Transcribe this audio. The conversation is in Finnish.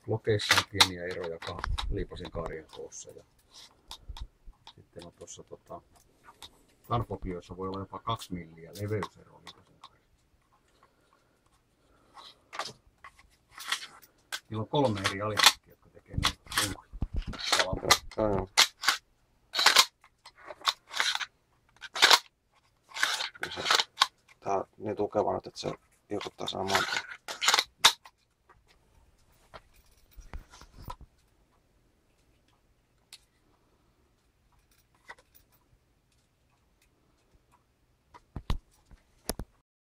Lokeissa on pieniä eroja liipasin kaarien koossa. Ja sitten on tuossa Tarpopioissa voi olla jopa 2 milliä leveyseroa liipasin kaarissa. Niillä on 3 eri alihankkia, jotka tekee niin. Tää on niin tukeva nyt, että se irrottaa saman tien.